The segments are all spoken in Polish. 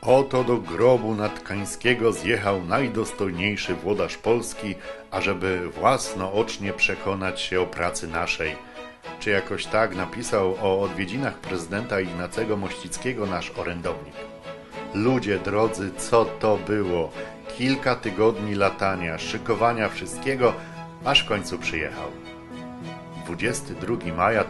Oto do grobu Natkańskiego zjechał najdostojniejszy włodarz Polski, ażeby własnoocznie przekonać się o pracy naszej. Czy jakoś tak napisał o odwiedzinach prezydenta Ignacego Mościckiego nasz orędownik. Ludzie drodzy, co to było? Kilka tygodni latania, szykowania wszystkiego, aż w końcu przyjechał. 22 maja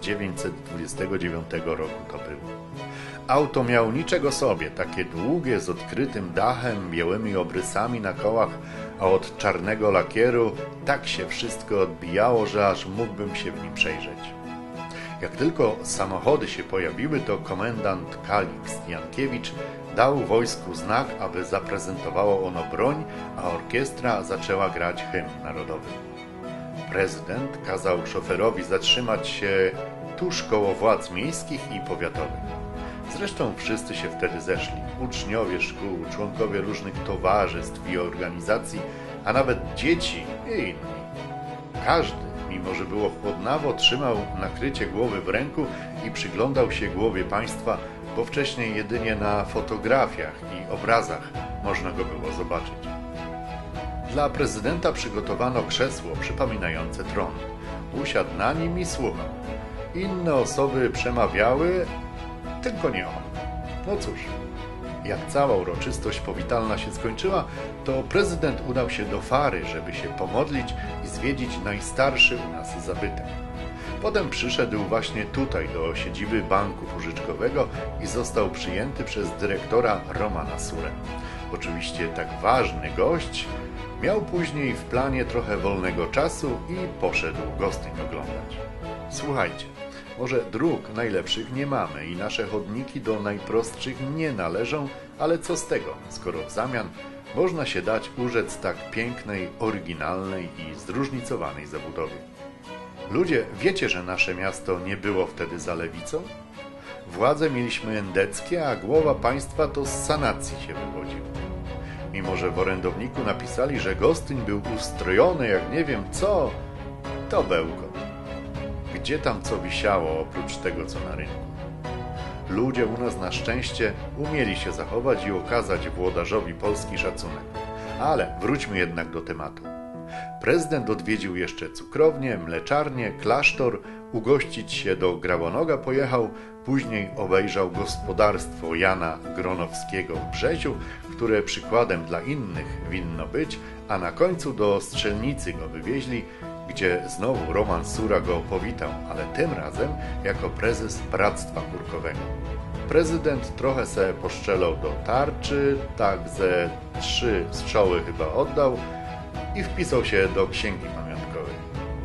1929 roku to było. Auto miał niczego sobie, takie długie, z odkrytym dachem, białymi obrysami na kołach, a od czarnego lakieru tak się wszystko odbijało, że aż mógłbym się w nim przejrzeć. Jak tylko samochody się pojawiły, to komendant Kalikst Jankiewicz dał wojsku znak, aby zaprezentowało ono broń, a orkiestra zaczęła grać hymn narodowy. Prezydent kazał szoferowi zatrzymać się tuż koło władz miejskich i powiatowych. Zresztą wszyscy się wtedy zeszli. Uczniowie szkół, członkowie różnych towarzystw i organizacji, a nawet dzieci i inni. Każdy, mimo że było chłodnawo, trzymał nakrycie głowy w ręku i przyglądał się głowie państwa, bo wcześniej jedynie na fotografiach i obrazach można go było zobaczyć. Dla prezydenta przygotowano krzesło przypominające tron. Usiadł na nim i słuchał. Inne osoby przemawiały, tylko nie on. No cóż, jak cała uroczystość powitalna się skończyła, to prezydent udał się do Fary, żeby się pomodlić i zwiedzić najstarszy u nas zabytek. Potem przyszedł właśnie tutaj do siedziby banku pożyczkowego i został przyjęty przez dyrektora Romana Surę. Oczywiście tak ważny gość miał później w planie trochę wolnego czasu i poszedł Gostyń oglądać. Słuchajcie, może dróg najlepszych nie mamy i nasze chodniki do najprostszych nie należą, ale co z tego, skoro w zamian można się dać urzec tak pięknej, oryginalnej i zróżnicowanej zabudowie. Ludzie, wiecie, że nasze miasto nie było wtedy za lewicą? Władze mieliśmy endeckie, a głowa państwa to z sanacji się wywodził. Mimo że w orędowniku napisali, że Gostyń był ustrojony jak nie wiem co, to bełkot. Gdzie tam co wisiało oprócz tego, co na rynku? Ludzie u nas na szczęście umieli się zachować i okazać włodarzowi Polski szacunek. Ale wróćmy jednak do tematu. Prezydent odwiedził jeszcze cukrownię, mleczarnię, klasztor, ugościć się do Grabonoga pojechał, później obejrzał gospodarstwo Jana Gronowskiego w Brzeziu, które przykładem dla innych winno być, a na końcu do Strzelnicy go wywieźli, gdzie znowu Roman Sura go powitał, ale tym razem jako prezes Bractwa Kurkowego. Prezydent trochę se poszczelał do tarczy, tak ze 3 strzały chyba oddał i wpisał się do księgi pamiątkowej.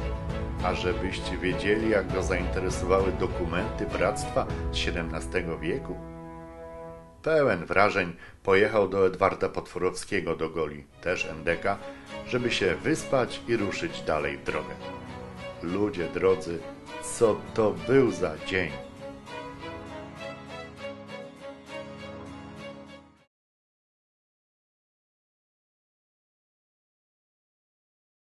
A żebyście wiedzieli, jak go zainteresowały dokumenty bractwa z XVII wieku. Pełen wrażeń pojechał do Edwarda Potworowskiego do Goli, też endeka, żeby się wyspać i ruszyć dalej w drogę. Ludzie drodzy, co to był za dzień!